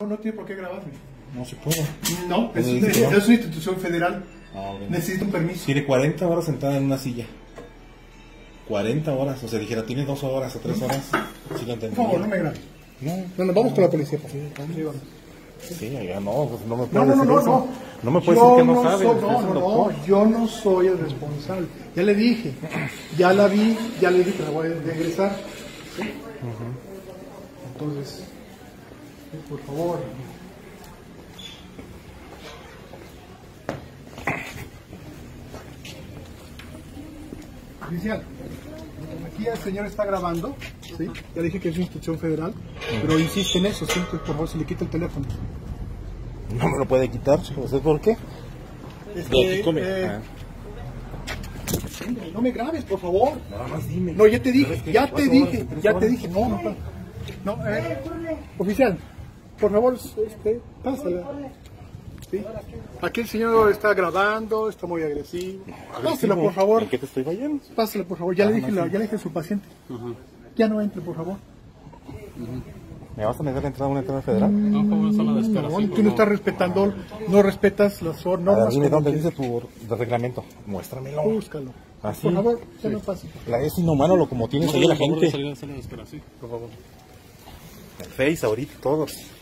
No tiene por qué grabarme. No se puede. No, es una institución federal. Necesita un permiso. Tiene 40 horas sentada en una silla. 40 horas. O sea, dijera, tiene 2 horas o 3 horas. Sí, lo entendí. Por favor, no me grabes. No, Vamos con la policía. Sí, oiga, no, pues no me No, puede decir eso. No me puede decir que no sabe. No, yo no soy el responsable. Ya le dije, ya la vi, ya le dije que la voy a regresar. ¿Sí? Entonces, por favor. Oficial, aquí el señor está grabando, ¿sí? Ya le dije que es una institución federal, pero insiste en eso, ¿sí? Entonces, por favor, se le quita el teléfono. No me lo puede quitar. ¿Usted por qué? No me grabes, por favor. Nada más dime. No, ya te dije, No, oficial, por favor, pásala. ¿Sí? Aquí el señor está grabando, está muy agresivo. Pásela, por favor. ¿En qué te estoy fallando? Pásela, por favor. Ya le dije a su paciente. Ya no entre, por favor. ¿Me vas a negar la entrada a una entrada federal? No, tú no estás respetando, no respetas las normas. Dime dónde dice tu reglamento. Muéstramelo. Búscalo. Así. Por favor, ya no pase. Es inhumano lo como tienes ahí la gente. Salir a la espera, sí, por favor. El Face ahorita, todos.